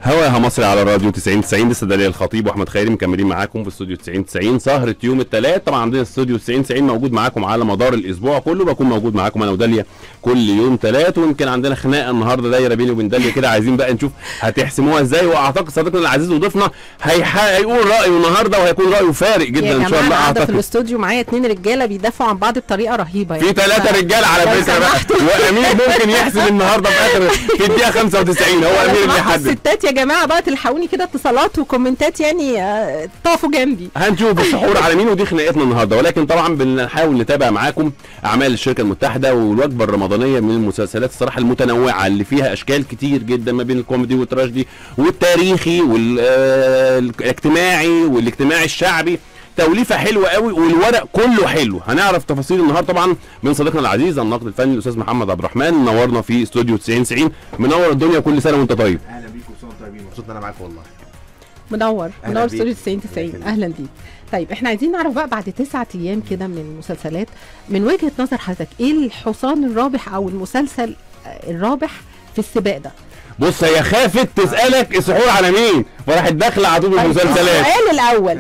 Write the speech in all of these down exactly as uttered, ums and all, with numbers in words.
هواها مصري على الراديو تسعين تسعين. لسه داليا الخطيب واحمد خيري مكملين معاكم في استوديو تسعين تسعين سهره يوم الثلاث. طبعا عندنا استوديو تسعين تسعين موجود معاكم على مدار الاسبوع كله، بكون موجود معاكم انا وداليا كل يوم ثلاث. ويمكن عندنا خناقه النهارده دايره بيني وبين داليا كده، عايزين بقى نشوف هتحسموها ازاي. واعتقد صديقنا العزيز وضيفنا هيقول رايه النهارده وهيكون رايه فارق جدا ان شاء الله. اعتقد في الاستوديو معايا اتنين رجاله بيدافعوا عن بعض بطريقه رهيبه يعني. في ثلاثه رجاله على فكره بقى، وامير ممكن يحسم النهارده في اخر في الدقيقه خمسة وتسعين. هو امير اللي يحدد. الستات يا جماعه بقى تلحقوني كده اتصالات وكومنتات يعني طافوا جنبي. هنشوف السحور على مين، ودي خناقتنا النهارده. ولكن طبعا بنحاول نتابع معاكم اعمال الشركه المتحده والوجبه الرمضانيه من المسلسلات الصراحه المتنوعه اللي فيها اشكال كتير جدا ما بين الكوميدي والتراجيدي والتاريخي والاجتماعي والاجتماعي الشعبي. توليفه حلوه قوي والورق كله حلو. هنعرف تفاصيل النهارده طبعا من صديقنا العزيز الناقد الفني الاستاذ محمد عبد الرحمن. منورنا في استوديو تسعين تسعين، منور الدنيا. كل سنه وانت طيب. اهلا بيكم وسنه طيبين، مبسوط ان انا معاكم والله. منور منور استوديو تسعين تسعين، اهلا بيك. طيب احنا عايزين نعرف بقى بعد تسعة ايام كده من المسلسلات، من وجهه نظر حضرتك ايه الحصان الرابح او المسلسل الرابح في السباق ده؟ بص هي خافت تسالك السحور على مين فراحت داخله على طول المسلسلات. السؤال الاول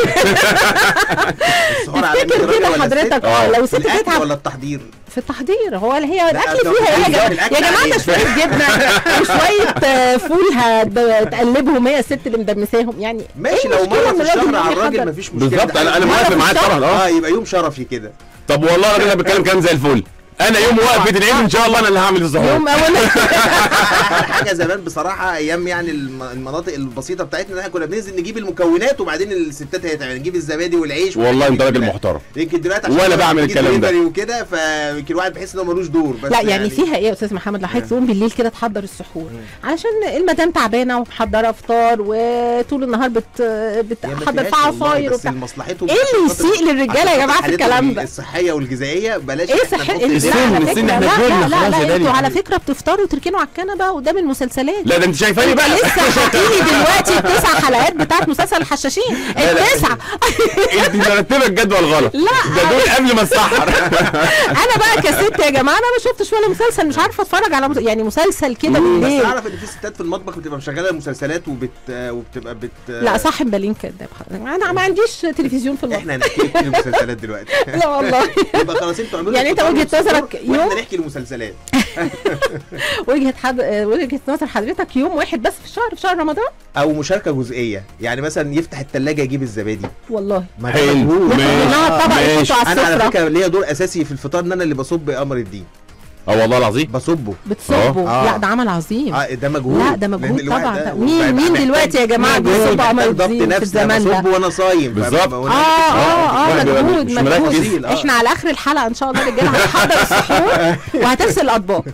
السحور على مين كده حضرتك؟ اه لو ست تتعب ولا التحضير؟ في التحضير. هو هي الاكل فيها ايه يا جماعه؟ يا جماعه ده شويه جبنه وشويه فول هتقلبهم هي الست اللي مدمساهم يعني. ماشي لو مره في الشهر على الراجل مفيش مشكله. بالظبط انا انا موافق معاك طبعا. اه يبقى يوم شرفي كده. طب والله انا بتكلم كلام زي الفل. انا يوم وقفه العيد ان شاء الله انا اللي هعمل السحور. يوم اول حاجه زمان بصراحه، ايام يعني المناطق البسيطه بتاعتنا احنا كنا بننزل نجيب المكونات وبعدين الستات هي تعمل، نجيب الزبادي والعيش. والله انت راجل محترم. يمكن دلوقتي عشان وانا بعمل الكلام ده وكده فيمكن الواحد بيحس انه ملوش دور. بس لا يعني, يعني فيها ايه يا استاذ محمد لو حضرتك تقوم بالليل كده تحضر السحور علشان المدام تعبانه ومحضره فطار وطول النهار بت بتحضر في عصاير وبتاع. مصلحته ايه اللي يسيء للرجاله يا جماعه في الكلام ده؟ الصحيه والغذائيه بلاش. ايه صحيه؟ لا لا لا لا انتوا على فكره بتفطروا وتركنوا على الكنبه قدام المسلسلات. لا ده انت شايفاني بقى لسه حاطيني دلوقتي التسع حلقات بتاعت مسلسل الحشاشين التسعه. انت مرتبه الجدول غلط. لا ده دول قبل ما اتسحر. انا بقى كست يا جماعه انا ما شفتش ولا مسلسل، مش عارفه اتفرج على مس... يعني مسلسل كده بالليل. بس اعرف ان في ستات في المطبخ بتبقى مشغله المسلسلات وبت وبتبقى بت لا صح بالين كداب حضرتك. انا ما عنديش تلفزيون في المطبخ. احنا هنحكي لك المسلسلات دلوقتي. لا والله يبقى خلاص انتوا اعملوا يعني انت وجهه نظرك يوم واحنا نحكي المسلسلات. وجهه حد... وجهه نظر حضرتك يوم واحد بس في الشهر، في شهر رمضان، او مشاركه جزئيه يعني مثلا يفتح الثلاجه يجيب الزبادي. والله حلو ماشي. انا على فكره ليا دور اساسي في الفطار ان انا اللي بصب قمر الدين. اه والله العظيم بصبه. بتصبه؟ آه. لا ده عمل عظيم. اه ده مجهود. لا ده مجهود طبعا. مين مين دلوقتي يا جماعه بيصب قمر الدين في الزمان ده؟ بصب وانا صايم. بالظبط. اه اه اه مجهود مجهود. احنا على اخر الحلقه ان شاء الله الرجاله هتحضر السحور وهتغسل الاطباق.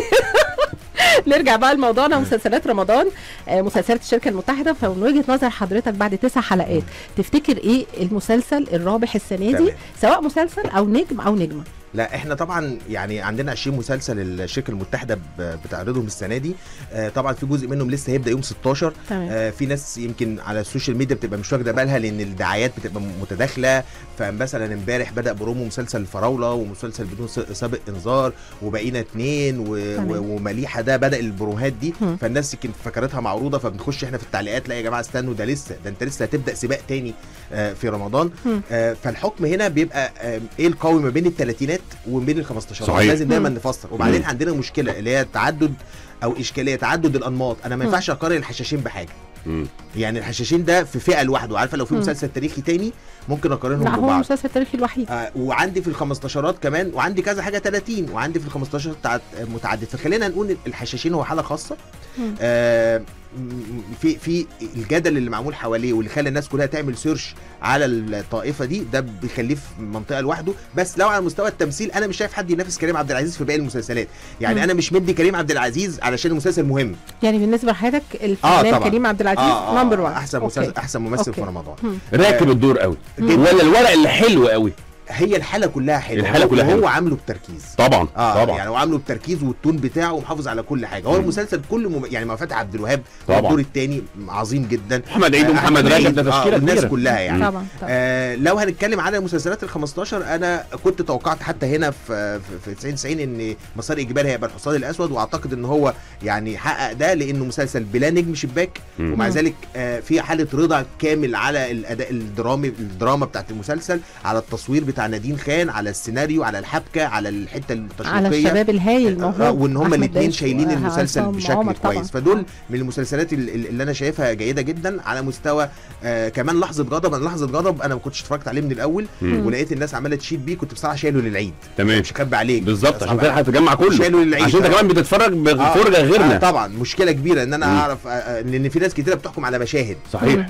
نرجع بقى لموضوعنا مسلسلات رمضان، مسلسلات الشركه المتحده. فمن وجهه نظر حضرتك بعد تسع حلقات تفتكر ايه المسلسل الرابح السنه دي، سواء مسلسل او نجم او نجمه؟ لا احنا طبعا يعني عندنا عشرين مسلسل الشركه المتحده بتعرضهم السنه دي. آه طبعا في جزء منهم لسه هيبدا يوم ستاشر. آه في ناس يمكن على السوشيال ميديا بتبقى مش واخده بالها لان الدعايات بتبقى متداخله. فمثلا امبارح بدا برومو مسلسل الفراوله ومسلسل بدون سابق انذار وبقينا اتنين ومليحه ده بدا البروهات دي. م. فالناس يمكن فكرتها معروضه فبنخش احنا في التعليقات لا يا جماعه استنوا ده لسه ده انت لسه هتبدا سباق تاني آه في رمضان. آه فالحكم هنا بيبقى آه ايه القوي ما بين الثلاثينات وما بين ال خمستاشر. لازم دايما نفسر. وبعدين عندنا مشكله اللي هي تعدد او اشكاليه تعدد الانماط. انا ما ينفعش اقارن الحشاشين بحاجه. مم. يعني الحشاشين ده في فئه لوحده. عارفه لو في مسلسل تاريخي تاني ممكن اقارنهم ببعض. لا هو المسلسل التاريخي الوحيد. آه وعندي في الخمستاشرات كمان وعندي كذا حاجه ثلاثين وعندي في الخمستاشر متعدد. فخلينا نقول الحشاشين هو حاله خاصه. آه في في الجدل اللي معمول حواليه واللي خلى الناس كلها تعمل سيرش على الطائفه دي ده بيخليه في منطقه لوحده. بس لو على مستوى التمثيل انا مش شايف حد ينافس كريم عبد العزيز في باقي المسلسلات. يعني مم. انا مش مدي كريم عبد العزيز علشان المسلسل مهم. يعني بالنسبه لحضرتك الفنان آه كريم عبد العزيز آه نمبر واحد احسن مسلسل احسن ممثل أوكي. في رمضان. راكب الدور قوي ولا الورق اللي حلو قوي؟ هي الحاله كلها حلوه، الحاله كلها هو حلوه عامله بتركيز طبعا اه طبعا يعني هو عامله بتركيز والتون بتاعه ومحافظ على كل حاجه. هو المسلسل كله مم... يعني مع فتحي عبد الوهاب الدور الثاني عظيم جدا، محمد عيد ومحمد رجب ده تشكيله الناس كبيره كلها يعني طبعا, طبعا. آه لو هنتكلم على المسلسلات ال خمستاشر انا كنت توقعت حتى هنا في في تسعين تسعين ان مسار اجباري هيبقى الحصان الاسود، واعتقد ان هو يعني حقق ده لانه مسلسل بلا نجم شباك، مم. ومع ذلك آه في حاله رضا كامل على الاداء الدرامي الدراما بتاعت المسلسل، على التصوير بتاع نادين خان، على السيناريو، على الحبكه، على الحته التشويقيه، على الشباب الهايل الموهوب، وان هم الاثنين شايلين المسلسل بشكل كويس. فدول طبعا. من المسلسلات اللي انا شايفها جيده جدا. على مستوى آه كمان لحظه غضب، انا لحظه غضب انا ما كنتش اتفرجت عليه من الاول، مم. ولقيت الناس عماله تشيد بيه، كنت بصراحه شايله للعيد تمام، مش هخبي عليك بالظبط عشان كده هتجمع كله، شايله للعيد عشان انت كمان بتتفرج بفرجه آه غيرنا. آه طبعا مشكله كبيره ان انا مم. اعرف آه لان في ناس كتيره بتحكم على مشاهد. صحيح.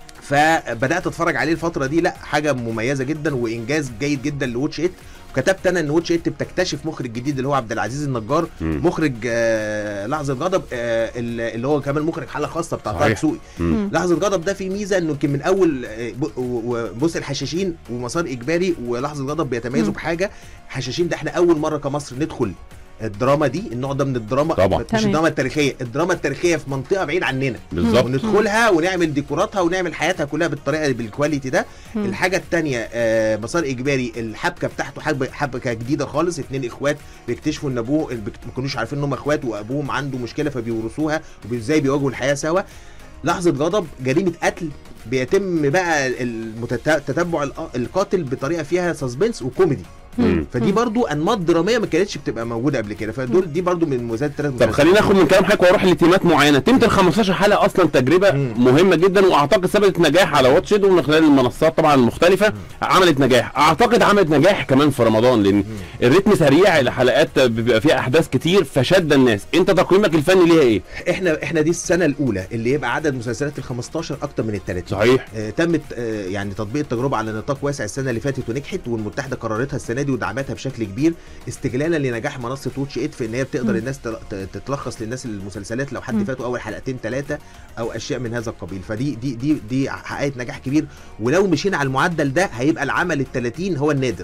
فبدات اتفرج عليه الفتره دي، لا حاجه مميزه جدا وانجاز جيد جدا لواتش ات. وكتبت انا ان واتش ات بتكتشف مخرج جديد اللي هو عبد العزيز النجار، مم. مخرج آه لحظه غضب آه اللي هو كمان مخرج حاله خاصه بتاع طه دسوقي. لحظه غضب ده فيه ميزه انه يمكن من اول بص الحشاشين ومسار اجباري ولحظه غضب بيتميزوا بحاجه. حشاشين ده احنا اول مره كمصر ندخل الدراما دي، النوع ده من الدراما طبعا. مش الدراما التاريخيه، الدراما التاريخيه في منطقه بعيد عننا بالظبط، وندخلها ونعمل ديكوراتها ونعمل حياتها كلها بالطريقه بالكواليتي ده. مم. الحاجه الثانيه آه مسار اجباري الحبكه بتاعته حبكه جديده خالص، اتنين اخوات بيكتشفوا ان ابوه ما كانوش عارفين ان هم اخوات وابوهم عنده مشكله فبيورثوها وازاي بيواجهوا الحياه سوا. لحظه غضب جريمه قتل بيتم بقى تتبع القاتل بطريقه فيها سسبنس وكوميدي. مم. فدي برضو انماط دراميه ما كانتش بتبقى موجوده قبل كده، فدول دي برضو من مميزات الثلاث مسلسلات. طب خلينا ناخد من كلام حضرتك واروح لتيمات معينه. تيمه ال خمستاشر حلقه اصلا تجربه مم. مهمه جدا، واعتقد ثبتت نجاح على واتش ات ومن خلال المنصات طبعا المختلفه. مم. عملت نجاح، اعتقد عملت نجاح كمان في رمضان لان مم. الريتم سريع، الحلقات بيبقى فيها احداث كتير فشد الناس. انت تقييمك الفني ليها ايه؟ احنا احنا دي السنه الاولى اللي يبقى عدد مسلسلات ال خمستاشر اكتر من الثلاثين. صحيح. آه تمت آه يعني تطبيق التجربه على نطاق واسع السنه اللي فاتت ونجحت، والمتحده قررتها السنه دي ودعمتها بشكل كبير استغلالا لنجاح منصه واتش ات في ان هي بتقدر م. الناس تتلخص للناس المسلسلات لو حد فاتوا اول حلقتين ثلاثه او اشياء من هذا القبيل. فدي دي دي دي حققت نجاح كبير، ولو مشينا على المعدل ده هيبقى العمل الثلاثين هو النادر.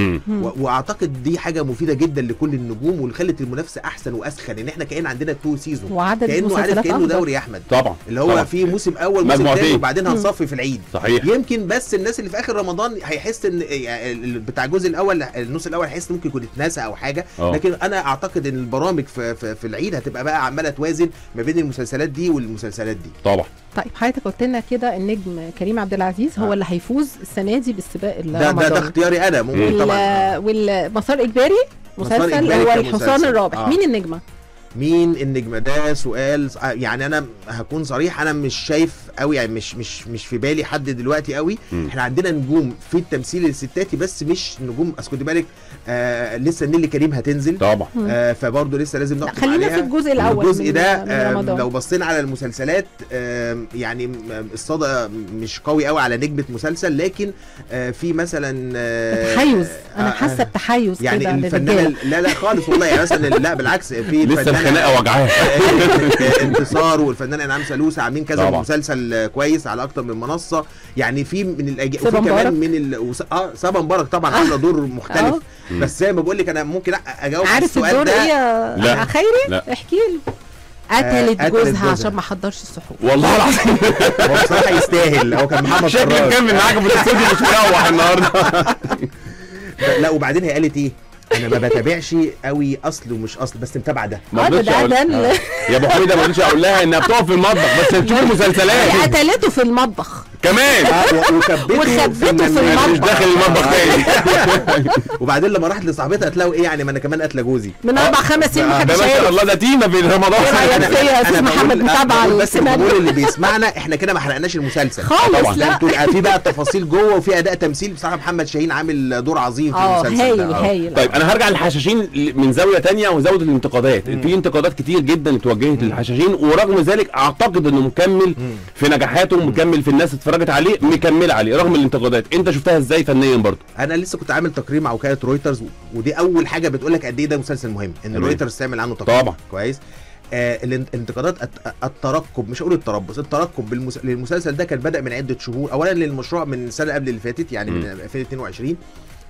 واعتقد دي حاجه مفيده جدا لكل النجوم وخلت المنافسه احسن واسخن، ان احنا كان عندنا تو سيزون كانه عارف كانه دوري يا احمد طبعا اللي هو طبعا. في موسم اول موسم ثاني وبعدين هنصفي في العيد. صحيح. يمكن بس الناس اللي في اخر رمضان هيحس ان بتاع الجزء الاول النص الاول هيحس ممكن يكون اتنسى او حاجه. أوه. لكن انا اعتقد ان البرامج في, في, في العيد هتبقى بقى عماله توازن ما بين المسلسلات دي والمسلسلات دي طبعا. طيب حضرتك قلت لنا كده النجم كريم عبد العزيز هو آه. اللي هيفوز السنه دي بالسباق ده, ده ده اختياري انا ممكن طبعا. والمسار اجباري مسلسل هو الحصان الرابح. آه. مين النجمه؟ مين النجمه ده سؤال يعني انا هكون صريح، انا مش شايف قوي يعني مش مش مش في بالي حد دلوقتي قوي. م. احنا عندنا نجوم في التمثيل الستاتي بس مش نجوم، اصل خد بالك آه لسه نيلي كريم هتنزل طبعا آه فبرضه لسه لازم نحكم عليها. خلينا في الجزء الاول. الجزء ده آه لو بصينا على المسلسلات آه يعني الصدى مش قوي قوي على نجمه مسلسل، لكن آه في مثلا آه تحيز انا آه حاسه بتحيز يعني كده الفنانه لا لا خالص والله يعني مثلا لا بالعكس في لسه الخناقه وجعاها انتصار والفنان انعام سالوسة عاملين كذا مسلسل كويس على اكتر من منصه يعني في من الاجيال وفي كمان من ال... اه سابا مبارك طبعا عامله دور مختلف. أوه. بس زي ما بقول لك انا ممكن اجاوب على السؤال ده. عارف الدور ايه خيري؟ احكي لي. قتلت جوزها عشان ما حضرش السحور. والله العظيم هو بصراحه يستاهل. هو كان محمد شكلك كمل معاك في الاستوديو مش مروح النهارده. لا وبعدين هي قالت ايه؟ انا ما بتابعش قوي اصل ومش اصل بس متابعه ده. ما رضيتش اقول آه. يا ابو حميده ما رضيتش اقول لها انها بتقف في المطبخ بس بتشوف المسلسلات. هي قتلته في المطبخ كمان آه وخبته في المطبخ مش داخل المطبخ تاني. وبعدين لما راحت لصاحبتها قالت له ايه يعني ما انا كمان قاتله جوزي من اربع خمس سنين. ما شاء الله ده تيمه في رمضان. يا استاذ محمد متابعه بس الجمهور اللي بيسمعنا احنا كده ما حرقناش المسلسل خالص. لا في بقى تفاصيل جوه وفي اداء تمثيل بصراحه محمد شاهين عامل دور عظيم في المسلسل. هايل هايل. طيب انا هرجع للحشاشين من زاويه ثانيه وزاويه الانتقادات. مم. في انتقادات كتير جدا اتوجهت للحشاشين ورغم ذلك اعتقد انه مكمل مم. في نجاحاته ومكمل في الناس اتفرجت عليه مكمل عليه رغم الانتقادات. انت شفتها ازاي فنيا برضه؟ انا لسه كنت عامل تقرير مع وكاله رويترز ودي اول حاجه بتقول لك قد ايه ده مسلسل مهم ان رويترز تعمل عنه تقرير. طبعا كويس. آه الانتقادات الترقب مش هقول التربص الترقب بالمس... للمسلسل ده كان بدأ من عده شهور. اولا للمشروع من السنه قبل اللي فاتت يعني م. من ألفين واثنين وعشرين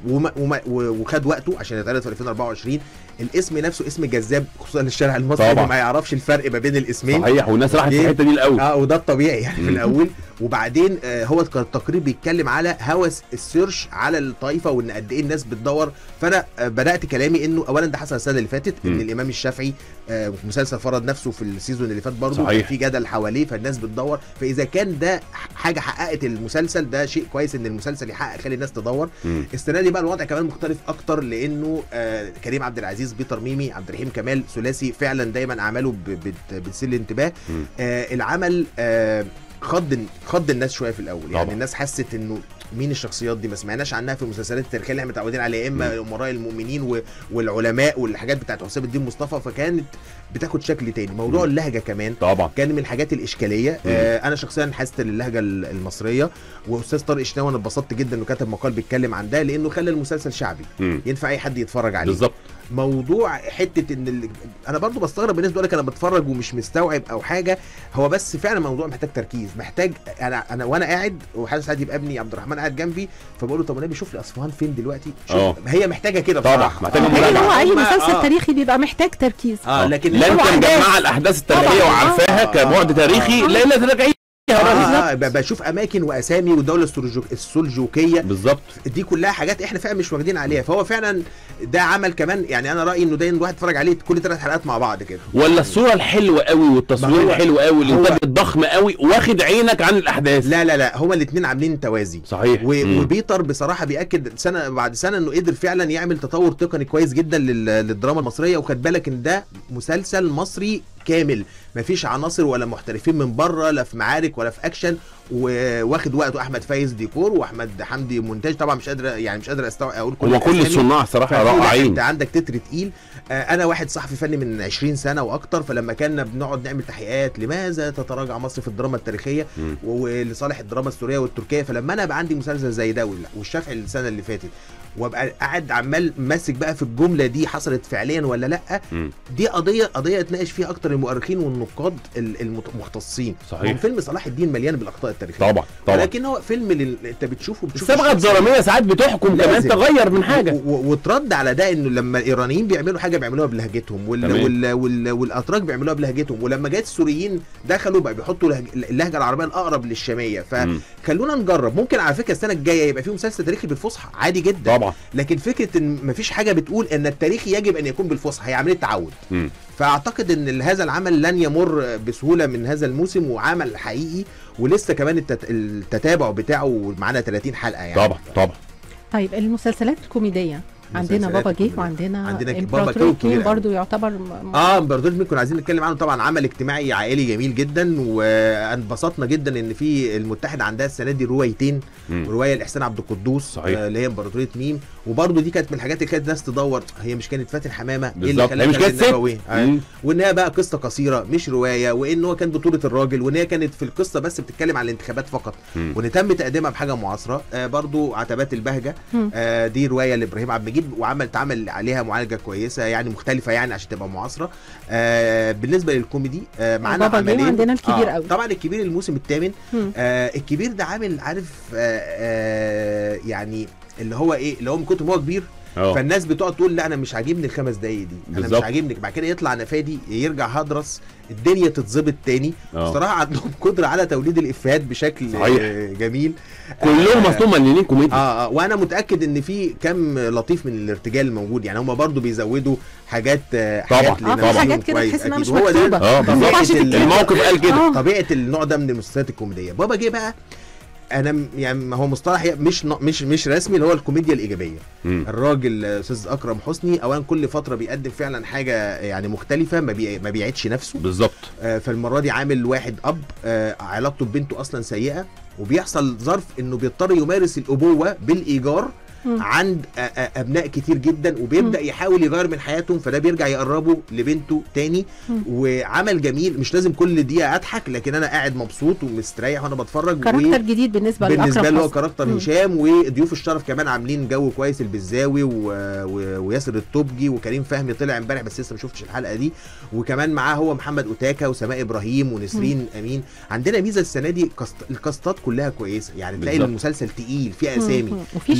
وما وما وخد وقته عشان يتعرض في ألفين وأربعة وعشرين. الاسم نفسه اسم جذاب خصوصا للشارع المصري اللي ما يعرفش الفرق ما بين الاسمين. صحيح، والناس راحت في الحته دي الاول. اه وده الطبيعي يعني في الاول. وبعدين آه هو كان التقرير بيتكلم على هوس السيرش على الطائفه وان قد ايه الناس بتدور. فانا آه بدات كلامي انه اولا ده حصل السنه اللي فاتت ان م. الامام الشافعي آه مسلسل فرض نفسه في السيزون اللي فات برضه كان في جدل حواليه فالناس بتدور. فاذا كان ده حاجه حققت المسلسل ده شيء كويس ان المسلسل يحقق يخلي الناس تدور. م. السنه دي بقى الوضع كمان مختلف اكتر لانه آه كريم عبد العزيز، بيتر ميمي، عبد الرحيم كمال، ثلاثي فعلا دايما اعماله بتثير الانتباه. آه العمل آه خض خض الناس شويه في الاول طبعا. يعني الناس حست انه مين الشخصيات دي، ما سمعناش عنها في المسلسلات التاريخيه اللي احنا متعودين عليها، اما امراء المؤمنين والعلماء والحاجات بتاعت حسام الدين مصطفى، فكانت بتاخد شكل تاني. موضوع اللهجه كمان طبعا كان من الحاجات الاشكاليه. آه انا شخصيا حاسس اللهجه المصريه، واستاذ طارق شناوي انا اتبسطت جدا انه كتب مقال بيتكلم عن ده لانه خلى المسلسل شعبي مم. ينفع اي حد يتفرج عليه بالظبط. موضوع حته ان ال... انا برضو بستغرب الناس بتقول لك انا بتفرج ومش مستوعب او حاجه، هو بس فعلا موضوع محتاج تركيز، محتاج انا انا وانا قاعد وحاسس عادي يبقى ابني عبد الرحمن قاعد جنبي فبقول له طب انا بشوف لي اصفهان فين دلوقتي. أوه. هي محتاجه كده طبعا، محتاجه مراجعه. هو اي مسلسل آه. تاريخي بيبقى محتاج تركيز. اه لكن لا انت مجمعه الاحداث التاريخيه وعارفاها آه. كبعد تاريخي. آه. لا لا تراجعي آه آه بشوف اماكن واسامي والدوله السلجوقيه بالظبط، دي كلها حاجات احنا فعلا مش واخدين عليها. فهو فعلا ده عمل كمان، يعني انا رايي انه ده الواحد يتفرج عليه كل ثلاث حلقات مع بعض كده. ولا الصوره الحلوه قوي والتصوير الحلو قوي والانتاج الضخم قوي واخد عينك عن الاحداث. لا لا لا هما الاثنين عاملين توازي صحيح. وبيتر بصراحه بياكد سنه بعد سنه انه قدر فعلا يعمل تطور تقني كويس جدا للدراما المصريه. وخد بالك ان ده مسلسل مصري كامل، مفيش عناصر ولا محترفين من بره لا في معارك ولا في اكشن، وواخد وقته. احمد فايز ديكور واحمد حمدي مونتاج. طبعا مش قادر يعني مش قادر استوعب اقول كل كل الصناع صراحه رائعين. انت عندك تتر تقيل. آه انا واحد صحفي فني من عشرين سنه واكتر، فلما كنا بنقعد نعمل تحقيقات لماذا تتراجع مصر في الدراما التاريخيه ولصالح الدراما السوريه والتركيه، فلما انا بقى عندي مسلسل زي ده والشافعي السنه اللي فاتت وابقى قاعد عمال ماسك بقى في الجمله دي حصلت فعليا ولا لا، م. دي قضيه قضيه اتناقش فيها اكتر المؤرخين والنقاد المختصين. صحيح. فيلم صلاح الدين مليان بالاخطاء التاريخيه طبعا طبعا، لكن هو فيلم لل... انت بتشوفه بتشوف الصبغه الدراميه ساعات بتحكم كمان تغير من حاجه و... و... وترد على ده انه لما الايرانيين بيعملوا حاجه بيعملوها بلهجتهم وال... وال... وال... والاتراك بيعملوها بلهجتهم، ولما جت السوريين دخلوا بقى بيحطوا لهج... اللهجه العربيه الاقرب للشاميه. فخلونا نجرب، ممكن على فكره السنه الجايه يبقى في مسلسل تاريخي بالفصحى عادي جدا طبعا، لكن فكره ان مفيش حاجه بتقول ان التاريخ يجب ان يكون بالفصحى، هي عمليه تعود. م. فاعتقد ان هذا العمل لن يمر بسهوله من هذا الموسم، وعمل حقيقي ولسه كمان التت... التتابع بتاعه معانا ثلاثين حلقه يعني. طبعا طبعا. طيب المسلسلات الكوميديه عندنا بابا جه وعندنا عندنا بابا جه برضه يعتبر م... اه امبراطورية مين كنا عايزين نتكلم عنه. طبعا عمل اجتماعي عائلي جميل جدا، وانبسطنا جدا ان في المتحد عندها السنه دي روايتين، روايه لاحسان عبد القدوس آه اللي هي امبراطورية ميم، وبرضه دي كانت من الحاجات اللي كانت الناس تدور هي مش كانت فاتن حمامه ايه اللي خلاها مش كانت آه. وان هي بقى قصه قصيره مش روايه، وان هو كان بطوله الراجل، وان هي كانت في القصه بس بتتكلم عن الانتخابات فقط، وان تم تقديمها بحاجه معاصره. آه برضه عتبات البهجه آه دي روايه لابراهيم عبد المجيد وعمل تعمل عليها معالجه كويسه يعني مختلفه يعني عشان تبقى معاصره. آه بالنسبه للكوميدي آه معانا عملين عندنا الكبير قوي. آه طبعا الكبير الموسم الثامن. آه الكبير ده عامل عارف آه آه يعني اللي هو ايه اللي هو من كتر ما هو كبير أوه. فالناس بتقعد تقول لا انا مش عاجبني الخمس دقايق دي بالزبط. انا مش عاجبني، بعد كده يطلع نفادي يرجع هدرس الدنيا تتظبط تاني. بصراحه عندهم قدره على توليد الافيهات بشكل صحيح. جميل كلهم اصلا آه مليانين كوميديا. اه اه وانا متاكد ان في كم لطيف من الارتجال الموجود، يعني هم برضو بيزودوا حاجات حاجات طبعا طبعا حاجات كده تحس انها مش مكتوبه. اه الموقف قال كده. طبيعه النوع ده من المسلسلات الكوميديه. بابا جه بقى انا يعني هو مصطلح مش مش مش رسمي اللي هو الكوميديا الايجابيه. م. الراجل استاذ اكرم حسني اولا كل فتره بيقدم فعلا حاجه يعني مختلفه، ما بي ما بيعيدش نفسه بالظبط. آه فالمره دي عامل واحد اب آه علاقته ببنته اصلا سيئه، وبيحصل ظرف انه بيضطر يمارس الابوه بالايجار م. عند ابناء كتير جدا، وبيبدا م. يحاول يغير من حياتهم، فده بيرجع يقربه لبنته تاني. م. وعمل جميل، مش لازم كل دقيقه اضحك لكن انا قاعد مبسوط ومستريح وانا بتفرج. كاركتر و... جديد بالنسبه لاكرم بالنسبه له كاركتر هشام، وضيوف الشرف كمان عاملين جو كويس، البزاوي و... و... وياسر الطبجي وكريم فهمي طلع امبارح بس لسه ما شفتش الحلقه دي، وكمان معاه هو محمد اوتاكا وسماء ابراهيم ونسرين م. امين. عندنا ميزه السنه دي كست... الكاستات كلها كويسه، يعني تلاقي المسلسل تقيل فيه اسامي وفي شباب كتير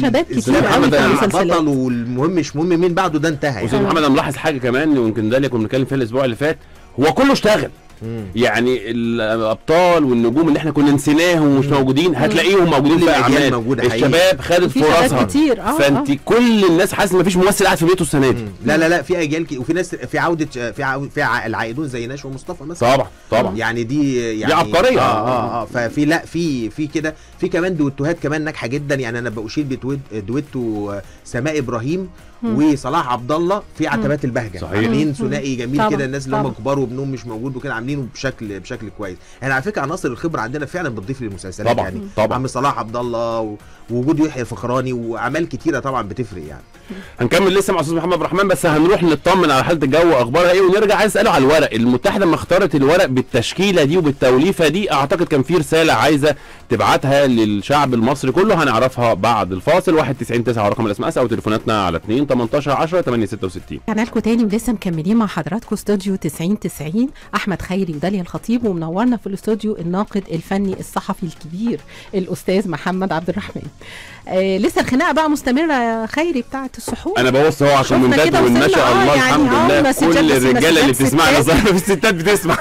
كتير قوي في المسلسلات. بطل والمهم مش مهم مين بعده، ده انتهى. استاذ محمد انا ملاحظ حاجه كمان ويمكن ده اللي كنا بنتكلم فيها الاسبوع اللي فات، هو كله اشتغل. مم. يعني الابطال والنجوم اللي احنا كنا نسيناهم ومش موجودين هتلاقيهم موجودين في اعمال. الشباب خدت فرصها كتير. اه فانت آه. كل الناس حاسه مفيش ممثل قاعد في بيته السنه دي. لا لا لا في اجيال وفي ناس في عوده في عو... في ع... العائدون زي نشوى ومصطفى مثلا. طبعا طبعا يعني دي يعني دي عبقريه. اه اه اه ففي لا في في كده في كمان دويتوهات كمان ناجحه جدا. يعني انا بشير بدويتو سماء ابراهيم وصلاح عبد الله في عتبات البهجه، عاملين ثنائي جميل كده. الناس اللي هم كبار وابنهم مش موجود وكده عاملينه بشكل بشكل كويس. يعني على فكره عناصر الخبره عندنا فعلا بتضيف للمسلسلات. طبعا يعني طبعا عم صلاح عبد الله ووجود يحيى الفخراني واعمال كتيره طبعا بتفرق. يعني هنكمل لسه مع استاذ محمد عبد الرحمن، بس هنروح نطمن على حاله الجو اخبارها ايه ونرجع. عايز اساله على الورق. المتحده لما اختارت الورق بالتشكيله دي وبالتوليفه دي اعتقد كان في رساله عايزه تبعتها للشعب المصري كله، هنعرفها بعد الفاصل. واحد تسعين تسعة رقم الاس ام اس او تليفوناتنا على اتنين تمنتاشر عشرة تمانية ستة وستين. رجعنا لكم تاني ولسه مكملين مع حضراتكم استوديو تسعين تسعين. احمد خيري وداليا الخطيب، ومنورنا في الاستوديو الناقد الفني الصحفي الكبير الاستاذ محمد عبد الرحمن. آه لسه الخناقه بقى مستمره يا خيري بتاعه السحور. انا ببص اهو عشان منتج وما شاء الله الحمد لله كل الرجاله اللي بتسمعنا صح في الستات بتسمع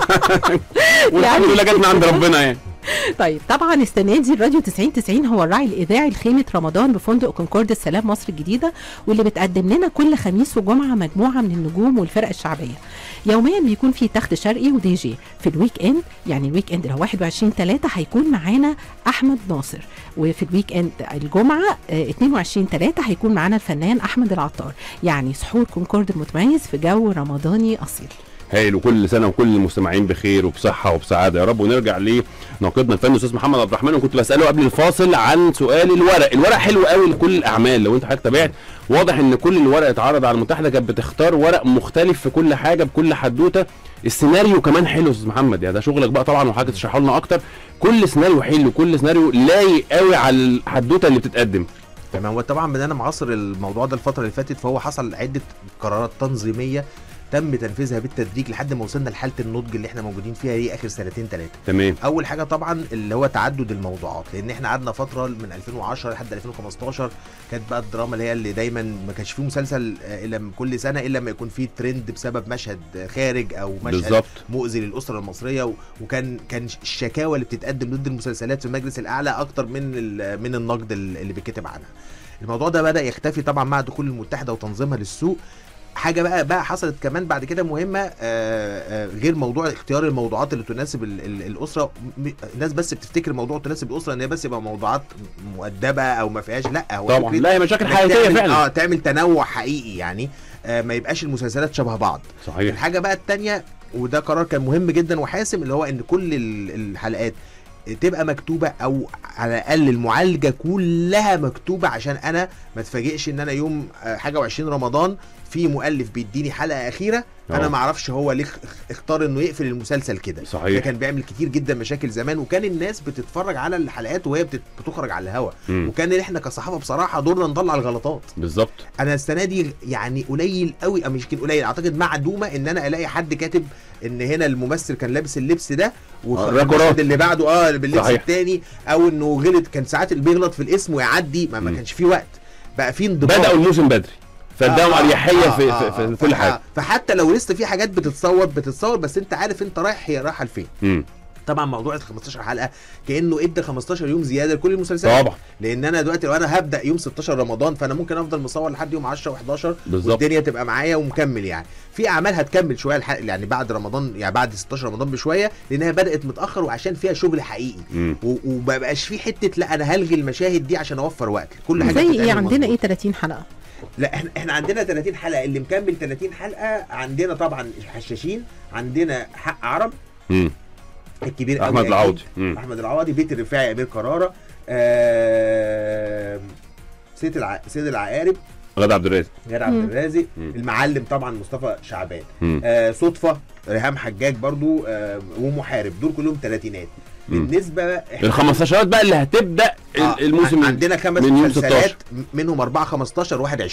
والحمد لله جت من عند ربنا يعني. طيب طبعا السنه دي الراديو تسعين تسعين هو الراعي الاذاعي لخيمه رمضان بفندق كونكورد السلام مصر الجديده، واللي بتقدم لنا كل خميس وجمعه مجموعه من النجوم والفرق الشعبيه. يوميا بيكون في تخت شرقي ودي جي. في الويك اند يعني الويك اند اللي هو واحد وعشرين تلاتة هيكون معانا احمد ناصر، وفي الويك اند الجمعه اه اتنين وعشرين تلاتة هيكون معانا الفنان احمد العطار. يعني سحور كونكورد متميز في جو رمضاني اصيل. هايل، وكل سنه وكل المستمعين بخير وبصحه وبسعاده يا رب. ونرجع لناقدنا الفني استاذ محمد عبد الرحمن، وكنت بساله قبل الفاصل عن سؤال الورق. الورق حلو قوي لكل الاعمال، لو انت حضرتك تابعت واضح ان كل الورق اتعرض على المتحده كانت بتختار ورق مختلف في كل حاجه بكل حدوته. السيناريو كمان حلو يا استاذ محمد، يعني ده شغلك بقى طبعا وحاجه تشرحه لنا اكتر. كل سيناريو حلو، كل سيناريو لايق قوي على الحدوته اللي بتتقدم. تمام. وطبعا بدانا معاصر الموضوع ده الفتره اللي فاتت، فهو حصل عده قرارات تنظيميه تم تنفيذها بالتدريج لحد ما وصلنا لحاله النضج اللي احنا موجودين فيها دي اخر سنتين ثلاثه. تمام. اول حاجه طبعا اللي هو تعدد الموضوعات، لان احنا قعدنا فتره من ألفين وعشرة لحد ألفين وخمستاشر كانت بقى الدراما اللي هي اللي دايما ما كانش فيه مسلسل الا كل سنه الا لما يكون فيه ترند بسبب مشهد خارج او مشهد بالزبط. مؤذي للاسره المصريه، وكان كان الشكاوى اللي بتتقدم ضد المسلسلات في المجلس الاعلى اكتر من من النقد اللي بيتكتب عنها. الموضوع ده بدا يختفي طبعا مع دخول المتحده وتنظيمها للسوق. حاجه بقى بقى حصلت كمان بعد كده مهمه، آآ آآ غير موضوع اختيار الموضوعات اللي تناسب ال ال الاسره. الناس بس بتفتكر موضوع تناسب الاسره ان هي بس يبقى موضوعات مؤدبه او ما فيهاش، لا هو طبعا لا هي مشاكل حقيقيه فعلا. اه تعمل تنوع حقيقي، يعني ما يبقاش المسلسلات شبه بعض. صحيح. الحاجه بقى الثانيه وده قرار كان مهم جدا وحاسم، اللي هو ان كل الحلقات تبقى مكتوبه، او على الاقل المعالجه كلها مكتوبه، عشان انا ما اتفاجئش ان انا يوم حاجه وعشرين رمضان في مؤلف بيديني حلقه اخيره أوه. انا ما اعرفش هو ليه اختار انه يقفل المسلسل كده. صحيح. ده كان بيعمل كتير جدا مشاكل زمان، وكان الناس بتتفرج على الحلقات وهي بتخرج على الهوا، وكان احنا كصحافه بصراحه دورنا نطلع الغلطات. بالظبط. انا السنه دي يعني قليل قوي، او مش قليل، اعتقد معدومه ان انا الاقي حد كاتب ان هنا الممثل كان لابس اللبس ده والمشهد اللي بعده اه باللبس الثاني، او انه غلط. كان ساعات اللي بيغلط في الاسم ويعدي ما, ما كانش فيه وقت، بقى فيه انضباط. بدأوا الموسم بدري فاداهم آه اريحيه آه في, آه في, في, في كل حاجه. آه فحتى لو لسه في حاجات بتتصور بتتصور بس انت عارف انت رايح هي رايحه لفين. امم طبعا موضوع خمستاشر حلقه كانه ادى خمستاشر يوم زياده لكل المسلسلات طبعا، لان انا دلوقتي لو انا هبدا يوم ستاشر رمضان فانا ممكن افضل مصور لحد يوم عشرة وحداشر والدنيا تبقى معايا ومكمل. يعني في اعمال هتكمل شويه الحق يعني بعد رمضان، يعني بعد ستاشر رمضان بشويه، لانها بدات متاخر وعشان فيها شغل حقيقي، وما بقاش في حته لا انا هلغي المشاهد دي عشان اوفر وقت. كل حاجه زي ايه عندنا ايه تلاتين حلقه. لا احنا احنا عندنا تلاتين حلقه، اللي مكمل تلاتين حلقه عندنا طبعا حشاشين، عندنا حق عرب امم الكبير احمد العوضي، احمد العوضي، بيت الرفاعي، امير كرارة، آه سيد الع... سيد العقارب، غادة عبد الرازق، غادة عبد الرازق، المعلم طبعا مصطفى شعبان، آه صدفه، ريهام حجاج برضو، آه ومحارب، دول كلهم تلاتينات. بالنسبه ال خمستاشرات بقى اللي هتبدا آه الموسم عندنا خمس مسلسلات منهم أربعة خمستاشر واحد عشرين.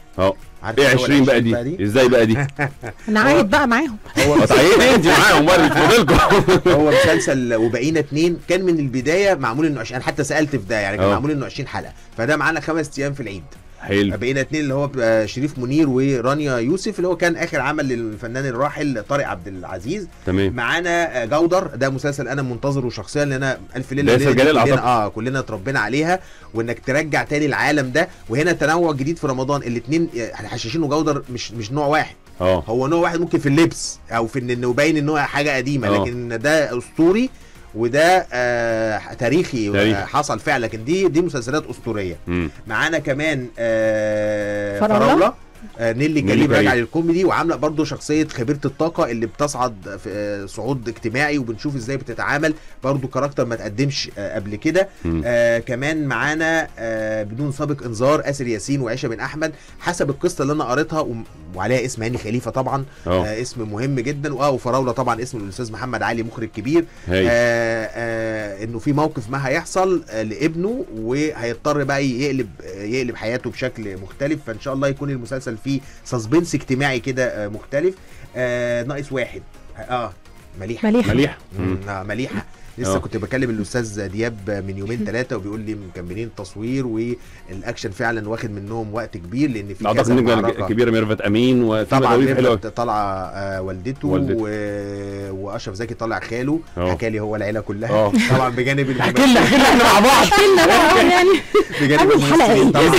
اه ايه عشرين بقى دي, دي؟ ازاي بقى دي؟ نعايد بقى معاهم. هو تعيد انت معاهم بقى فاضلكم. هو مسلسل وبقينا اتنين كان من البدايه معمول انه عشرين، انا حتى سالت في ده يعني كان معمول انه عشرين حلقه، فده معانا خمس ايام في العيد. حلو. بقينا اتنين اللي هو شريف منير ورانيا يوسف اللي هو كان اخر عمل للفنان الراحل طارق عبد العزيز. تمام. معانا جودر، ده مسلسل انا منتظره شخصيا لان انا الف ليله وليله كلنا اه كلنا اتربينا عليها، وانك ترجع تاني العالم ده. وهنا تنوع جديد في رمضان، الاثنين حشاشين وجودر مش مش نوع واحد. اه هو نوع واحد ممكن في اللبس او في انه يبين ان هو حاجه قديمه. أوه. لكن ده اسطوري وده آه تاريخي, تاريخي. حصل فعلا، لكن دي دي مسلسلات اسطوريه. معانا كمان آه فراوله, فراولة. آه نيلي كريم راجعه للكوميدي وعامله برضو شخصيه خبيره الطاقه اللي بتصعد في آه صعود اجتماعي، وبنشوف ازاي بتتعامل برضو كاركتر ما تقدمش آه قبل كده. آه كمان معانا آه بدون سابق انذار آسر ياسين وعيشه بن احمد حسب القصه اللي انا قريتها، وعليها اسم هاني خليفه طبعا. آه اسم مهم جدا. واه وفراوله طبعا اسم الاستاذ محمد علي مخرج كبير. آه آه انه في موقف ما هيحصل آه لابنه وهيضطر بقى يقلب آه يقلب حياته بشكل مختلف، فان شاء الله يكون المسلسل فيه سسبنس اجتماعي كده آه مختلف. آه ناقص واحد اه مليحه مليحه مليحه آه مليحه لسه أوه. كنت بكلم الاستاذ دياب من يومين ثلاثه وبيقول لي مكملين التصوير والاكشن فعلا واخد منهم وقت كبير لان في كذا معركه كبيره. ميرفت امين وطبعا ميرفت طالعه آه والدته, والدته. و... واشرف زكي طالع خاله، حكى لي هو العيله كلها. أوه. طبعا بجانب الممثلين احنا مع بعض كلنا بقى يعني بجانب الممثلين طبعا.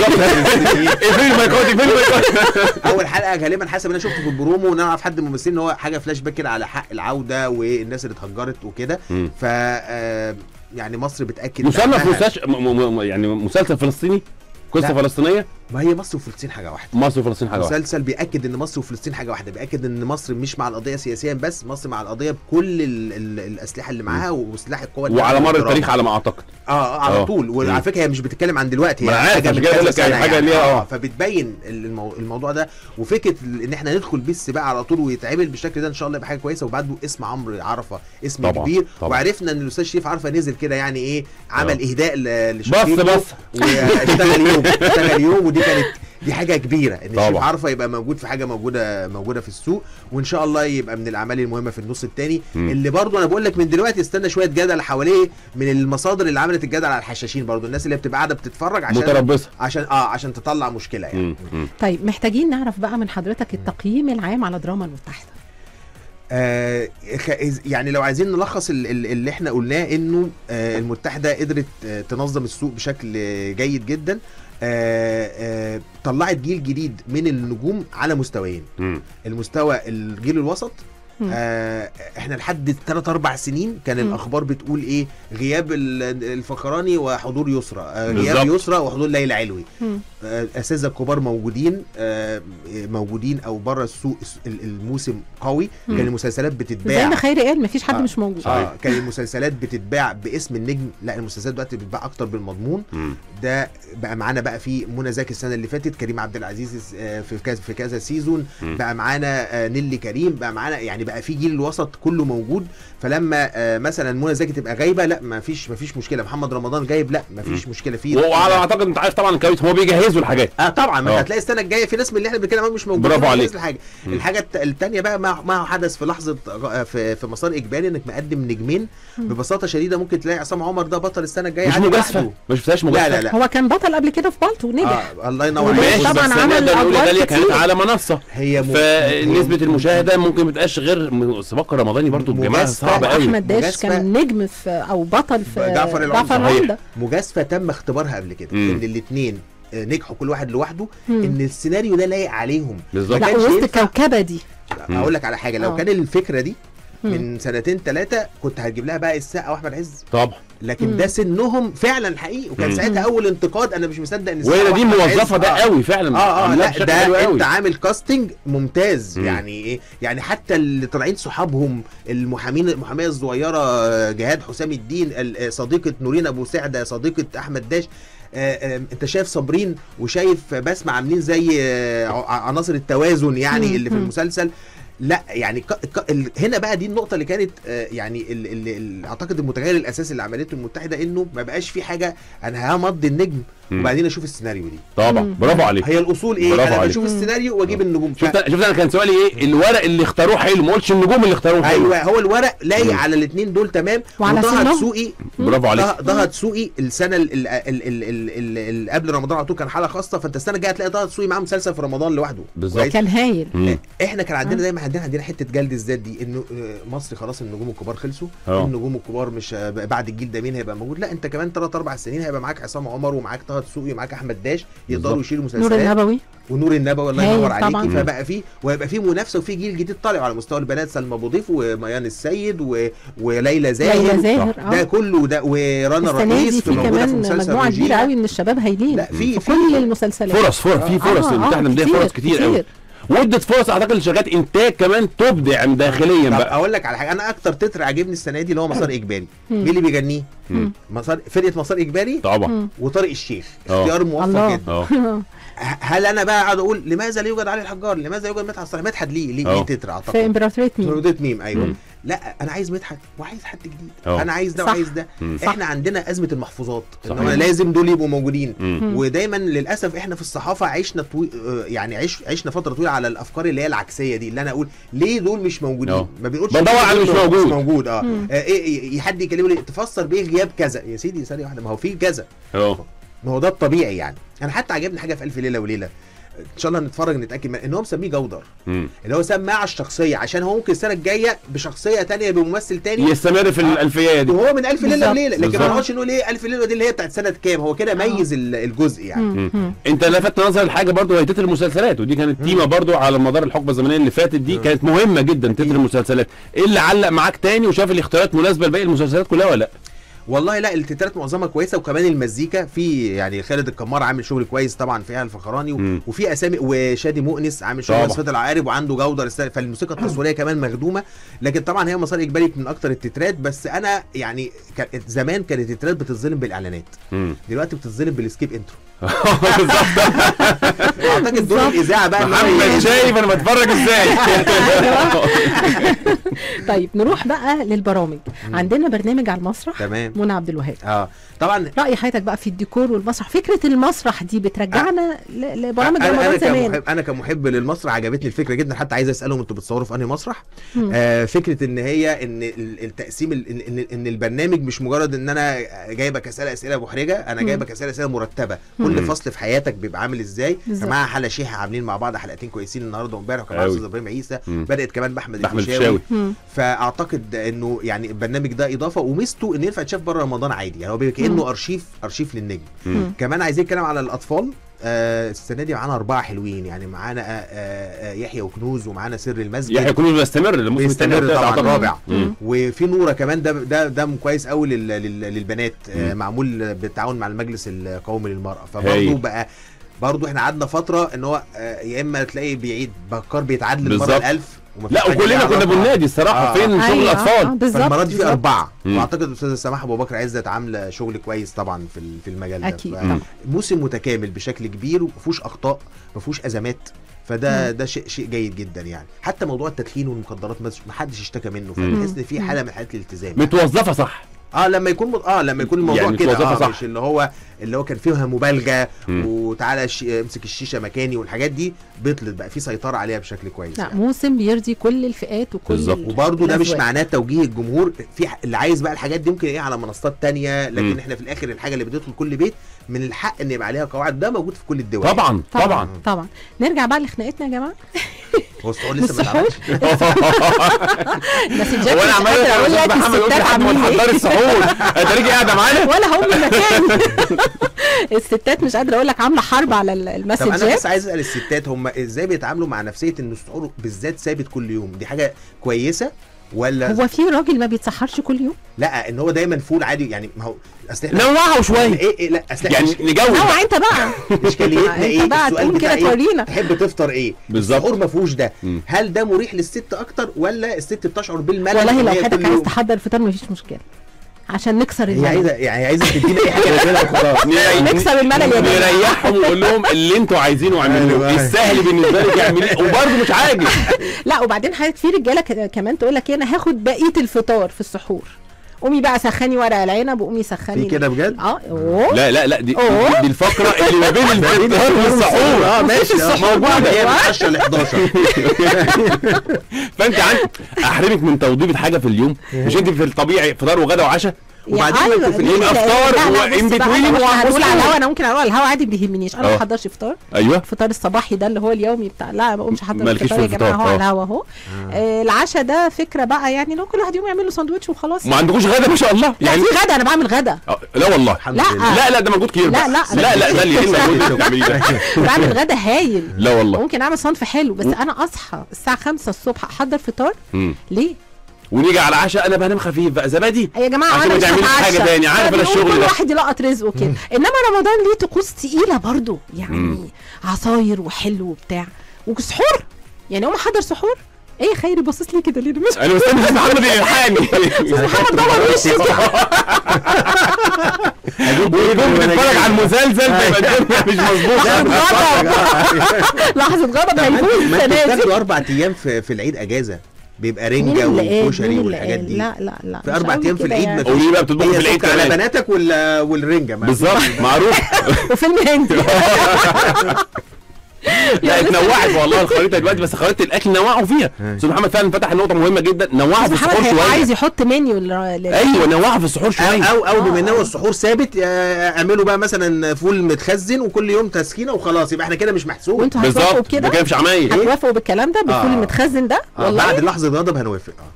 بالظبط. اول حلقه غالبا حسب انا شفته في البرومو ونعرف حد من الممثلين ان هو حاجه فلاش باك كده على حق العوده والناس اللي اتهجرت وكده. ف آه يعني مصر بتاكد مصنف مسلسل م- م- يعني مسلسل فلسطيني قصه فلسطينيه. ما هي مصر وفلسطين حاجه واحده. مصر وفلسطين حاجه واحده. مسلسل بياكد ان مصر وفلسطين حاجه واحده، بياكد ان مصر مش مع القضيه سياسيا بس، مصر مع القضيه بكل ال ال الاسلحه اللي معاها وسلاح القوى وعلى مر التاريخ على ما اعتقد. اه على أوه. طول. وعلى فكره هي مش بتتكلم عن دلوقتي، هي حاجه من كذا سنه حاجه يعني. ليها اه فبتبين المو... الموضوع ده، وفكره ان احنا ندخل بيه السباق على طول ويتعمل بالشكل ده ان شاء الله يبقى حاجه كويسه. وبعده اسم عمرو عرفه اسم طبعًا. كبير طبعًا. وعرفنا ان الاستاذ شريف عرفه نزل كده يعني ايه عمل أوه. اهداء لشريف بس بس واشتغل يوم اشتغل يوم ودي كانت دي حاجه كبيره ان شريف عرفه يبقى موجود في حاجه موجوده موجوده في السوق، وان شاء الله يبقى من الاعمال المهمه في النص الثاني اللي برضو انا بقول لك من دلوقتي استنى شويه جدل حواليه من المصادر اللي عملت الجدل على الحشاشين، برضو الناس اللي بتبقى قاعده بتتفرج عشان متربصه عشان اه عشان تطلع مشكله يعني. مم. مم. طيب محتاجين نعرف بقى من حضرتك التقييم العام على دراما المتحده. آه يعني لو عايزين نلخص اللي احنا قلناه انه آه المتحده قدرت آه تنظم السوق بشكل جيد جدا. آه آه طلعت جيل جديد من النجوم على مستويين. المستوى الجيل الوسط آه احنا لحد ثلاث اربع سنين كان م. الاخبار بتقول ايه غياب الفخراني وحضور يسرى، آه غياب يسرى وحضور ليلى علوي. آه اساتذه كبار موجودين آه موجودين او بره السوق. الموسم قوي م. كان المسلسلات بتتباع زي ما خيري قال مفيش حد آه مش موجود. اه كان المسلسلات بتتباع باسم النجم، لا المسلسلات دلوقتي بتتباع اكتر بالمضمون. م. ده بقى معانا بقى في منى زكي السنه اللي فاتت، كريم عبد العزيز آه في كذا في كذا سيزون، م. بقى معانا آه نيلي كريم، بقى معانا يعني بقى في جيل الوسط كله موجود. فلما آه مثلا منى زكي تبقى غايبه لا ما فيش ما فيش مشكله، محمد رمضان جايب لا ما فيش مشكله فيه. وعلى اعتقد انت عارف طبعا الكويت هو بيجهزوا الحاجات. اه طبعا ما هتلاقي السنه الجايه في ناس من اللي احنا بنتكلم عنهم مش موجودين. برافو عليك. الحاجه م. الحاجه الثانيه بقى ما ما حدث في لحظه في في مسار اجباري انك مقدم نجمين م. ببساطه شديده ممكن تلاقي عصام عمر ده بطل السنه الجايه مش مجازفه ما شفتهاش مجازفه. لا لا لا هو كان بطل قبل كده في بالطو ونجح. آه الله ينور عليك. طبعا عمل ادوار كانت على منصه هي فنسبه المشاهده ممكن ما تبقاش غير سباق رمضاني برضو الجماعه صعبه قوي. احمد داش كان نجم في او بطل في جعفر العمده. مجازفه تم اختبارها قبل كده ان الاثنين نجحوا كل واحد لوحده مم. ان السيناريو ده لايق عليهم بالظبط. لا وسط الكوكبه دي اقول لك على حاجه لو أوه. كان الفكره دي من سنتين ثلاثه كنت هتجيب لها بقى السقا واحمد عز طبعا، لكن مم. ده سنهم فعلا حقيقي وكان ساعتها اول انتقاد انا مش مصدق ان وهي دي موظفه ده آه. قوي فعلا. اه اه لا ده انت عامل كاستنج ممتاز. مم. يعني ايه يعني حتى اللي طالعين صحابهم المحامين المحاميه الصغيره جهاد حسام الدين صديقه نورين ابو سعده صديقه احمد داش آه آه انت شايف صابرين وشايف بسمة عاملين زي آه عناصر التوازن يعني مم. اللي في المسلسل. لا يعني ك... ك... ال... هنا بقى دي النقطه اللي كانت آه يعني ال... ال... ال... اعتقد المتغير الاساسي اللي عملته المتحده انه ما بقاش في حاجه انا همضي النجم مم. وبعدين اشوف السيناريو دي. طبعا برافو عليك. هي الاصول ايه؟ برافو انا عليك. بشوف السيناريو واجيب النجوم. شفت ف... شفت انا كان سؤالي ايه؟ الورق اللي اختاروه حلو، ما قلتش النجوم اللي اختاروه حلو. ايوه هو الورق لايق على الاثنين دول تمام. وعلى طه دسوقي برافو عليك. طه دسوقي السنه اللي قبل رمضان على طول كان حاله خاصه، فانت السنه الجايه هتلاقي طه دسوقي معاه مسلسل في رمضان لوحده بالظبط. كان هايل. مم. احنا كان عندنا دايما عندنا عندنا حته جلد الذات دي، انه مصر خلاص النجوم الكبار خلصوا، أوه. النجوم الكبار مش بعد الجيل ده مين هيبقى موجود؟ لا انت كمان ثلاث اربع سنين هيبقى معاك عصام عمر ومعاك طه دسوقي ومعاك احمد داش يقدروا يشيلوا مسلسلات. نور النبوي ونور النبوي الله ينور عليكي. طبعاً. فبقى فيه وهيبقى فيه منافسه وفيه جيل جديد طالع على مستوى البنات، سلمى ابو ضيف وميان السيد و... وليلى زاهر. ليلى زاهر اه ده كله ده ورنا الرئيس في موجوده في مسلسل مجموعه كبيره قوي من الشباب هايلين. لا في في كل المسلسلات فرص فرص في فرص آه المتحده آه مديه فرص كتير قوي، وادت فرص اعتقد لشركات انتاج كمان تبدع داخليا بقى. اقول لك على حاجه، انا اكتر تتر عاجبني السنه دي اللي هو مسار اجباري. مين اللي بيغنيه؟ مسار فرقه مسار اجباري طبعا وطارق الشيخ. اختيار موفق جدا. هل انا بقى اقعد اقول لماذا لا يوجد علي الحجار؟ لماذا يوجد مدحت صالح؟ مدحت ليه ليه, ليه تتر اعتقد في امبراطوريه ميم. امبراطوريه ميم ايوه. مم. لا انا عايز مدحت وعايز حد جديد. أوه. انا عايز ده وعايز ده. مم. احنا عندنا ازمه المحفوظات ان لازم دول يبقوا موجودين. مم. ودايما للاسف احنا في الصحافه عشنا طوي... يعني عش... عشنا فتره طويله على الافكار اللي هي العكسيه دي، اللي انا اقول ليه دول مش موجودين؟ أوه. ما بنقولش بدور على مش موجود مش موجود اه, آه ايه حد يكلمني تفسر بيه غياب كذا يا سيدي ثانيه واحده، ما هو في كذا. اه ما هو ده الطبيعي يعني. انا حتى عجبني حاجه في الف ليله وليله ان شاء الله نتفرج نتاكد ان هو مسميه جودر، مم. اللي هو سماه على الشخصيه عشان هو ممكن السنه الجايه بشخصيه ثانيه بممثل ثاني يستمر في الالفيه دي وهو من الف ليله وليله، لكن ما نقولش انه ليه الف ليله دي اللي هي بتاعت سنه كام، هو كده ميز الجزء يعني. مم. مم. انت لفت نظر الحاجه برضو هي تتر المسلسلات، ودي كانت تيمه برضو على مدار الحقبه الزمنيه اللي فاتت دي. مم. كانت مهمه جدا تتر المسلسلات. ايه اللي علق معاك تاني وشاف الاختيارات مناسبه لباقي المسلسلات كلها ولا لا؟ والله لا التترات معظمها كويسه، وكمان المزيكا في يعني خالد الكمار عامل شغل كويس طبعا فيها الفخراني و... وفي اسامي وشادي مؤنس عامل شغل صفات العقارب وعنده جوده رسالة، فالموسيقى التصويريه كمان مخدومه. لكن طبعا هي مسار اجباري من اكتر التترات، بس انا يعني ك... زمان كانت التترات بتتظلم بالاعلانات، مم. دلوقتي بتتظلم بالسكيب انترو. اعتقد دور الاذاعه بقى محمد شايف انا بتفرج ازاي. طيب نروح بقى للبرامج. عندنا برنامج على المسرح تمام منى عبد الوهاب. اه طبعا راي حياتك بقى في الديكور والمسرح، فكره المسرح دي بترجعنا آه. لبرامج رمضان زمان. كمحب انا كمحب للمسرح عجبتني الفكره جدا، حتى عايز اسالهم انتوا بتصوروا في انهي مسرح؟ آه فكره ان هي ان التقسيم ان ان البرنامج مش مجرد ان انا جايبك اسئله اسئله محرجه، انا جايبك اسئله اسئله مرتبه. مم. كل فصل في حياتك بيبقى عامل ازاي. جماعه حلا شيحه عاملين مع بعض حلقتين كويسين النهارده وامبارح، وكمان استاذ ابراهيم عيسى بدات كمان باحمد الفيشاوي. فاعتقد انه يعني البرنامج ده اضافه وميزته انه ينفع يتشاف بره رمضان عادي، يعني هو بيبقى كانه ارشيف ارشيف للنجم. مم. كمان عايزين نتكلم على الاطفال. آه السنه دي معانا اربعه حلوين، يعني معانا آه آه يحيى وكنوز ومعانا سر المسجد. يحيى وكنوز بيستمر الموسم بيستمر طبعا الرابع، وفي نوره كمان ده ده ده كويس قوي للبنات، آه معمول بالتعاون مع المجلس القومي للمراه. فبرضه بقى برضه احنا قعدنا فتره ان هو آه يا اما تلاقي بيعيد بكار بيتعاد للمره الالف. لا وكلنا كنا بالنادي الصراحه. آه. فين آه. شغل الاطفال؟ آه. فالمره دي في اربعه، واعتقد الاستاذه سماح ابو بكر عزت عامله شغل كويس طبعا في في المجال ده. اكيد ف... موسم متكامل بشكل كبير وما فيهوش اخطاء ما فيهوش ازمات، فده مم. ده شيء شيء جيد جدا يعني. حتى موضوع التدخين والمخدرات ما حدش اشتكى منه، فتحس ان في حاله من حالات الالتزام متوظفه صح. اه لما يكون مد... اه لما يكون الموضوع يعني كده آه مش اللي هو اللي هو كان فيها مبالغه وتعالى ش... امسك الشيشه مكاني والحاجات دي بطلت، بقى في سيطره عليها بشكل كويس. لا يعني. موسم بيرضي كل الفئات وكل بالظبط. وبرده ده مش معناه توجيه الجمهور، في اللي عايز بقى الحاجات دي ممكن ايه على منصات تانية، لكن م. احنا في الاخر الحاجه اللي بتدخل كل بيت من الحق ان يبقى عليها قواعد، ده موجود في كل الدول. طبعا طبعا طبعا, طبعا. نرجع بقى لخناقتنا يا جماعه. هو السؤال لسه ما اتعملش. هو انا عمال اقول لك الستات عاملين ايه؟ حضري السحور انت ليكي قاعده معانا ولا هم مكان. الستات مش قادره اقول لك عامله حرب على المسجات. طب انا بس عايز اسال الستات هم ازاي بيتعاملوا مع نفسيه ان السحور بالذات ثابت كل يوم؟ دي حاجه كويسه ولا هو في راجل ما بيتسحرش كل يوم؟ لا ان هو دايما فول عادي يعني. ما هو اصل نوعه شويه ايه ايه لا اصل يعني نجوز نوع انت بقى اشكاليتنا ايه؟ انت بقى تقوم كده تورينا تحب تفطر ايه؟ السحور ما فيهوش ده. م. هل ده مريح للست اكتر ولا الست بتشعر بالملل؟ والله لو حضرتك عايز تحضر الفطار مفيش مشكله عشان نكسر هي الملل. عايزه يعني عايزه تدينا اي حاجه نعملها وخلاص. نكسر الملل يا جماعه. نريحهم ونقول لهم اللي انتوا عايزينه اعملوه، السهل بالنسبه لك اعمليه وبرده مش عاجب. لا وبعدين حضرتك في رجاله كمان تقول لك انا هاخد بقيه الفطار في السحور، قومي بقى سخني ورق العنب وقومي سخني في كده بجد؟ اه اوه لا لا لا دي, أوه. دي الفقره اللي ما بين الفطار والسحور. اه ماشي موجوده هي من عشرة ل حداشر. فانت عندك احرمك من توضيبه حاجه في اليوم، مش انت في الطبيعي فطار وغدا وعشاء وبعدين أيوة انتوا في ليه؟ اليوم لا، افطار لا، لا، وان بص بقى، بتوين احنا هنقول على الهوا، انا ممكن اقول على الهوا عادي ما بيهمنيش، انا ما اه. بحضرش فطار. ايوه الفطار الصباحي ده اللي هو اليومي بتاع، لا ما بقومش احضر مالكيش الفطار يا في جماعه، الفطار، هو اه. على الهوا اهو. آه العشاء ده فكره بقى يعني لو كل واحد يوم يعمل له ساندوتش وخلاص. ما عندكوش غدا ما شاء الله يعني في غدا، انا بعمل غدا. اه لا والله لا لا لا ده مجهود كبير. لا لا لا لا ده اللي مجهود اللي بتعمليه ده. بعمل غدا هايل. لا والله ممكن اعمل صنف حلو، بس انا اصحى الساعه خمسة الصبح احضر فطار. مم. ليه؟ ونيجي على العشاء انا بنام خفيف بقى زبادي يا جماعه عشان انا ما مش تعمليش حاجه هتعشى. تاني، عارف انا الشغل كل ده. واحد يلقط رزقه كده، انما رمضان ليه طقوس تقيله برضو يعني. مم. عصاير وحلو وبتاع وسحور، يعني قوم احضر سحور. ايه يا خيري باصص لي كده ليه؟ مش انا مستني استاذ محمد يلحقني. محمد دور وشي ويكون بنتفرج على المسلسل فيبقى الدنيا مش مظبوطه. لحظه غضب هيفوز ما السنه انتوا دي. بتاخدوا اربع ايام في, في العيد اجازه، بيبقى رنجه وكشري والحاجات دي. لا لا لا في اربع ايام في العيد يعني. مفيش. وليه بقى بتطبخوا في العيد على كمان؟ بناتك وال والرنجه بالظبط معروف. وفيلم هندي. لا اتنوعت والله الخريطه دلوقتي، بس خريطه الاكل نوعوا فيها. استاذ محمد فعلا فتح نقطه مهمه جدا، نوعوا في السحور محمد شويه. عايز يحط منيو ل... ايوه نوعوا في السحور شويه. او او بما ان هو السحور ثابت، اعملوا بقى مثلا فول متخزن وكل يوم تسخينه وخلاص، يبقى احنا كده مش محسوب. وانتوا هتوافقوا بالظبط بكده؟ ما كانش عمايل. هتوافقوا بالكلام ده بالفول آه. المتخزن ده؟ آه والله بعد لحظه غضب هنوافق. اه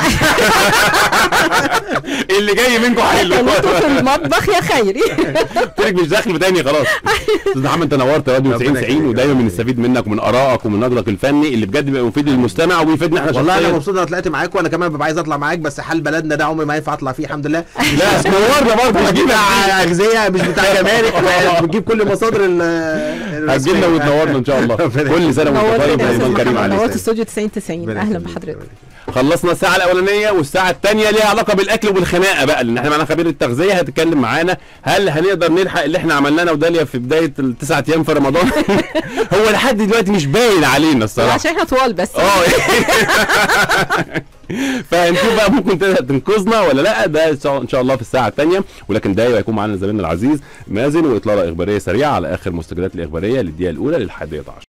اللي جاي منكم حلو. انتوا في المطبخ يا خيري. قلت لك مش داخل تاني خلاص. استاذ محمد انت نورت راديو تسعين تسعين، ودايما بنستفيد منك ومن ارائك ومن نقدك الفني اللي بجد بيبقى مفيد للمستمع وبيفيدنا احنا والله انا شخصيا. مبسوط انا طلعت معاك، وانا كمان ببقى عايز اطلع معاك، بس حال بلدنا ده عمري ما ينفع اطلع فيه الحمد لله. لا نورنا برضه مش هتجينا بتاع اغذيه، مش بتاع جمارك، احنا بنجيب كل مصادر ال هتجينا وتنورنا ان شاء الله. كل سنه وانت طيب يا رمضان كريم عليك. نورت استوديو تسعين تسعين، اهلا بحضرتك. خلصنا الساعه الاولانيه، والساعه الثانيه ليها علاقه بالاكل وبالخناقه بقى، لان احنا معانا خبير التغذيه هتتكلم معانا هل هنقدر نلحق اللي احنا عملناه انا وداليا في بدايه التسعة ايام في رمضان. هو لحد دلوقتي مش باين علينا الصراحه عشان احنا طوال بس. اه فهنشوف بقى ممكن تنقذنا ولا لا، ده ان شاء الله في الساعه الثانيه. ولكن ده هيكون معانا زميلنا العزيز مازن، واطلاله اخباريه سريعه على اخر المستجدات الاخباريه للدقيقه الاولى للحادية عشر.